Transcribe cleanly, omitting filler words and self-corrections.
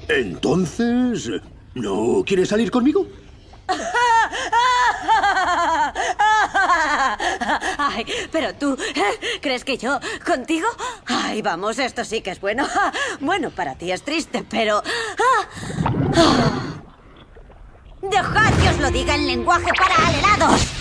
Entonces, ¿no quieres salir conmigo? Ay, pero tú, ¿crees que yo contigo? Ay, vamos, esto sí que es bueno. Bueno, para ti es triste, pero... Dejad que os lo diga en lenguaje para alelados.